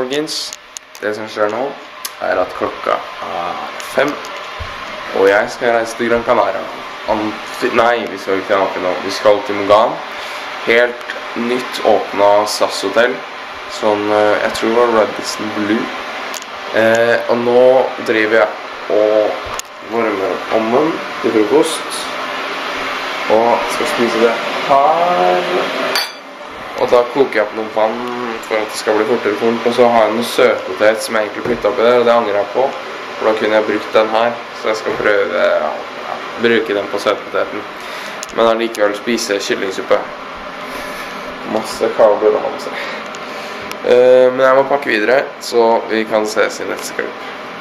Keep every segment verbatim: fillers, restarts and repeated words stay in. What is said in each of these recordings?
folkens. Det som skjer nå er at klokka er fem, og jeg skal reise til Gran Canaria. Nei, vi skal ikke til Amphi nå. Vi skal til Mugan. Helt nytt åpnet SAS-hotell. Sånn, jeg tror det var Radisson Blu. Eh, og nå driver jeg og varmer ommen til frokost. Og skal spise det her. Og da koker jeg på noe vann for at det skal bli fortere fort. Og så har jeg noe søtpotet som jeg egentlig puttet oppi der, og det angrer jeg på. For da kunne jeg brukt den her, så jeg skal prøve ja, ja, bruke den på søtpoteten. Men allikevel spise kyllingsuppe. Masse kabler og masse. Uh, men jeg må pakke videre, så vi kan ses i neste klipp.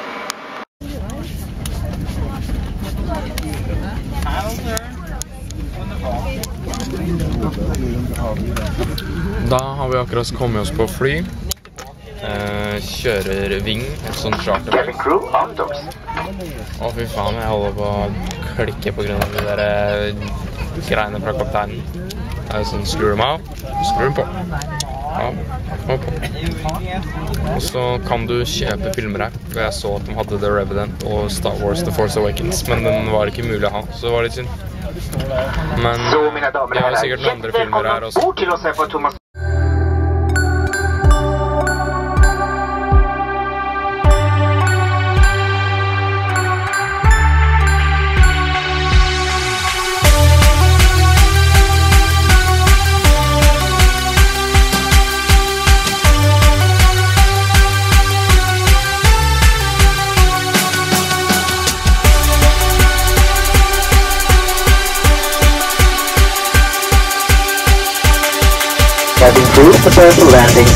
Da har vi akkurat kommet oss på fly. Eh, kjører Ving, et sånt charter. Å fy faen, jeg holder på å klikke på grunn av de der greiene fra kapteinen. Det er sånn, skrur dem av, skrur dem på. Ja, og på. Og så kan du kjøpe filmer her. Og jeg så at de hadde The Revenant og Star Wars The Force Awakens, men den var ikke mulig å ha, så det var litt synd. Men jeg har sikkert noen andre filmer her også. Cabin crew, prepare for landing.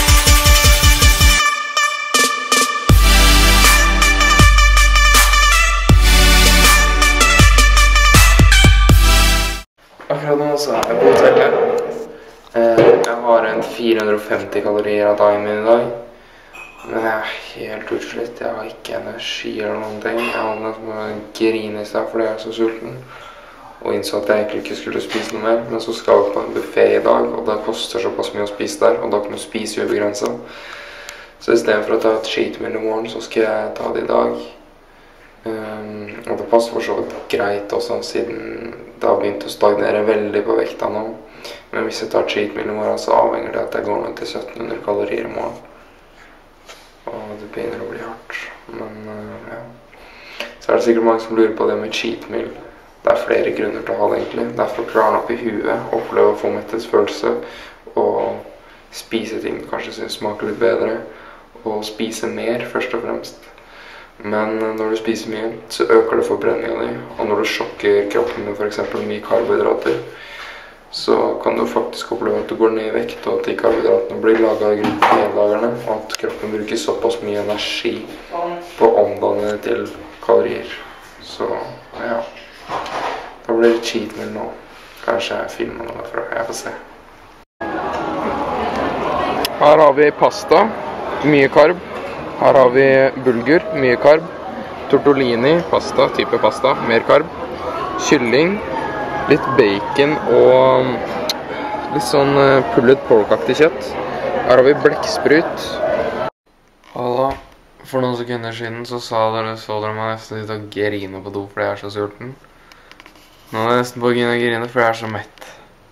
Akkurat nå så er jeg på hotellet. Jeg har en fire hundre og femti kalorier av dagen min i dag. Men jeg er helt utslitt. Jeg har ikke energi eller noen ting. Jeg har nesten grine i sted fordi jeg er så sulten. Og innså at jeg egentlig ikke skulle spise noe mer, men så skal jeg på en buffet i dag, og det koster såpass mye å spise der, og da kan du spise ubegrenset. Så i stedet for å ta et cheat meal i morgen, så skal jeg ta det i dag. Um, og det passer for så vidt greit også, siden det har begynt å stagnere veldig på vekta nå. Men hvis jeg tar cheat meal i morgen, så avhenger det at jeg går ned til sytten hundre kalorier i morgen. Og det begynner å bli hardt, men uh, ja. Så er det sikkert mange som lurer på det med cheat meal. Det er flere grunner til å ha det egentlig. Det er for å klare den opp i huet, oppleve å få metthetsfølelse, og spise ting du kanskje synes smaker litt bedre, og spise mer først og fremst. Men når du spiser mye, så øker det forbrenningen din, og når du sjokker kroppen med for eksempel mye karbohydrater, så kan du faktisk oppleve at du går ned i vekt, og at de karbohydratene blir laget i grunnlagerne, og at kroppen bruker såpass mye energi på å omdanne det til kalorier. Så, ja. Da blir det cheat meal nå. Kanskje jeg filmer noe derfra. Jeg får se. Her har vi pasta. Mye karb. Her har vi bulgur. Mye karb. Tortellini. Pasta. Type pasta. Mer karb. Kylling. Litt bacon og litt sånn pulled pork-aktig kjøtt. Her har vi blekksprut. Halla. For noen sekunder siden så sa dere, så dere meg nesten ut og grine på do fordi jeg er så sulten. Nå er jeg nesten på å begynne å grine fordi jeg er så mett.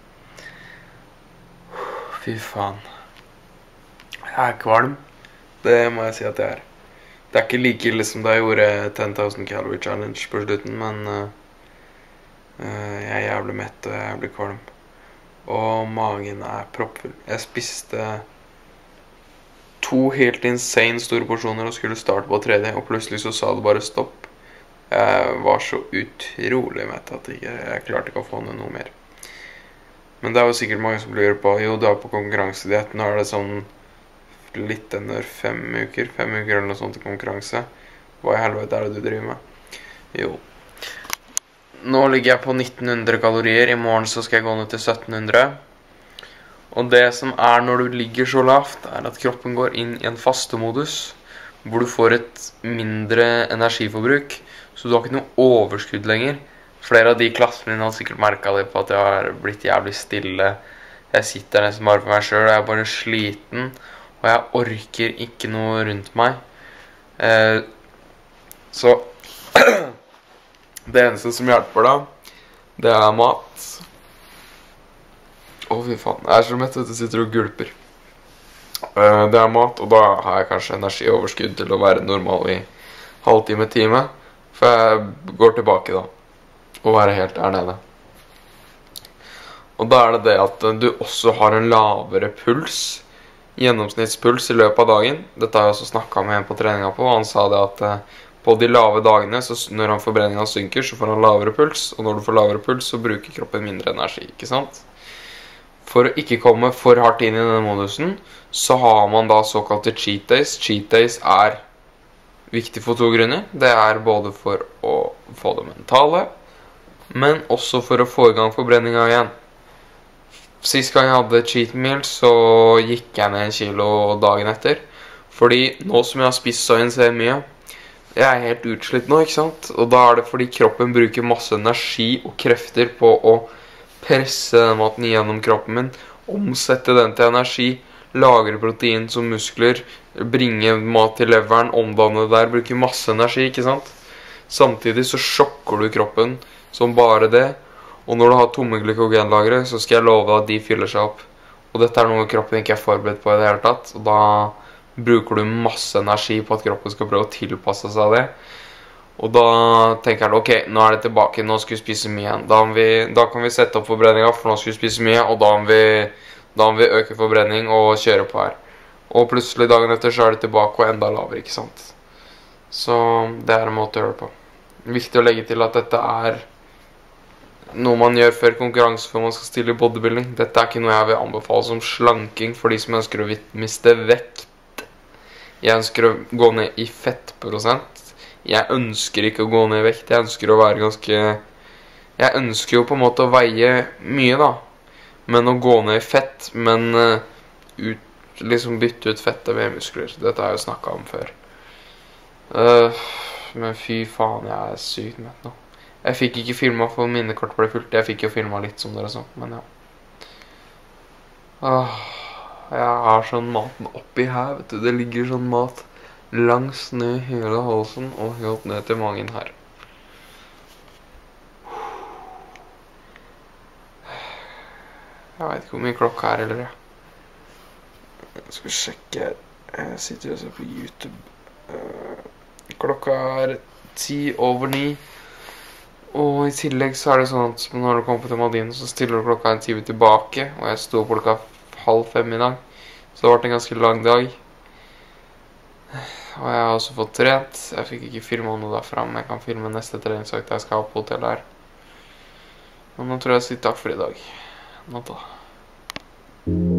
Fy faen. Jeg er kvalm. Det må jeg si at jeg er. Det er ikke like ille som da jeg gjorde ten thousand calorie challenge på slutten, men uh, jeg er jævlig mett og jeg er jævlig kvalm. Og magen er proppfull. Jeg spiste to helt insane store porsjoner og skulle starte på tredje, og plutselig så sa det bare stopp. Jeg var så utrolig mett at jeg, jeg klarte ikke å få noe mer. Men det er jo sikkert mange som lurer på, jo, du er på konkurransediett, nå er det sånn litt under fem uker, fem uker eller noe sånt til konkurranse. Hva i helvete er det du driver med? Jo. Nå ligger jeg på nitten hundre kalorier, i morgen så skal jeg gå ned til sytten hundre. Og det som er når du ligger så lavt, er at kroppen går inn i en fastemodus, hvor du får et mindre energiforbruk, så du har ikke noe overskudd lenger. Flere av de klassene mine har sikkert merket det på at jeg har blitt jævlig stille. Jeg sitter nesten bare for meg selv, og jeg er bare sliten. og jeg orker ikke noe rundt meg. Eh, så det eneste som hjelper da, det er mat. Å, fy faen, jeg er så mett at jeg sitter og gulper. Eh, det er mat, og da har jeg kanskje energioverskudd til å være normal i halvtime, time. For jeg går tilbake da, og være helt der nede. Og da er det det at du også har en lavere puls, gjennomsnittspuls i løpet av dagen. Dette har jeg også snakket med en på treninga på, og han sa det at på de lave dagene, så når han forbrenningen synker, så får han lavere puls, og når du får lavere puls, så bruker kroppen mindre energi, ikke sant? For å ikke komme for hardt inn i denne modusen, så har man da såkalte cheat days. Cheat days er viktig for to grunner. Det er både for å få det mentale, men også for å få i gang forbrenningen igjen. Sist gang jeg hadde cheat meal, så gikk jeg ned en kilo dagen etter. Fordi nå som jeg har spist så insane mye, jeg er helt utslitt nå, ikke sant? Og da er det fordi kroppen bruker masse energi og krefter på å presse den maten gjennom kroppen min, omsette den til energi, lagre protein som muskler, bringe mat til leveren, omdanne det der, bruker masse energi, ikke sant? Samtidig så sjokker du kroppen som bare det, og når du har tomme glykogenlagre, så skal jeg love at de fyller seg opp. Og dette er noe kroppen ikke er forberedt på i det hele tatt, og da bruker du masse energi på at kroppen skal prøve å tilpasse seg det. Og da tenker jeg, ok, nå er det tilbake, nå skal vi spise mye igjen. Da, vi, da kan vi sette opp forbrenningen, for nå skal vi spise mye, og da må vi, da må vi øke forbrenning og kjøre på her. Og plutselig dagen etter så er det tilbake og enda lavere, ikke sant? Så det er en måte å gjøre det på. Viktig å legge til at dette er noe man gjør før konkurranse, før man skal stille i bodybuilding. Dette er ikke noe jeg vil anbefale som slanking for de som ønsker å miste vekt. Jeg ønsker å gå ned i fettprosent. Jeg ønsker ikke å gå ned i vekt. Jeg ønsker å være ganske... Jeg ønsker jo på en måte å veie mye da. Men å gå ned i fett, men uh, ut, liksom bytte ut fettet med muskler. Dette har jeg jo snakket om før. Uh, men fy faen, jeg er sykt mett nå. Jeg fikk ikke filmet for minnekort ble fullt. Jeg fikk jo filmet litt som dere så, men ja. Åh, jeg har sånn maten oppi her, vet du. Det ligger sånn mat langs ned hele halsen og helt ned til magen her. Jeg vet ikke hvor mye klokka er, eller jeg. Jeg skal sjekke her. Jeg sitter og ser på YouTube. Klokka er ti over ni. Og i tillegg så er det sånn at når du kommer på Madin, så stiller du klokka en time tilbake, og jeg stod på klokka halv fem i dag, så det har vært en ganske lang dag. Og jeg har også fått trent. Jeg fikk ikke filmet noe derfra, men jeg kan filme neste treningsøkt jeg skal ha på hotellet her. Og nå tror jeg jeg sier takk for i dag. Natta.